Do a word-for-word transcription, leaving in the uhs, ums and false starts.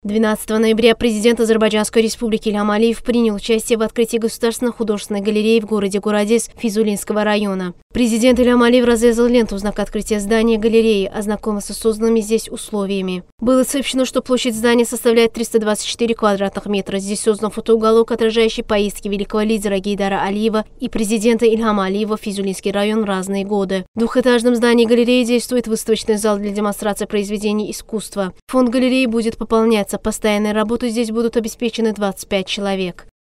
двенадцатого ноября президент Азербайджанской республики Ильхам Алиев принял участие в открытии Государственной художественной галереи в городе Гурадис Физулинского района. Президент Ильхам Алиев разрезал ленту в знак открытия здания галереи, ознакомился с созданными здесь условиями. Было сообщено, что площадь здания составляет триста двадцать четыре квадратных метра. Здесь создан фотоуголок, отражающий поездки великого лидера Гейдара Алиева и президента Ильхама Алиева в Физулинский район в разные годы. В двухэтажном здании галереи действует выставочный зал для демонстрации произведений искусства. Фонд галереи будет пополняться. Постоянной работой здесь будут обеспечены двадцать пять человек.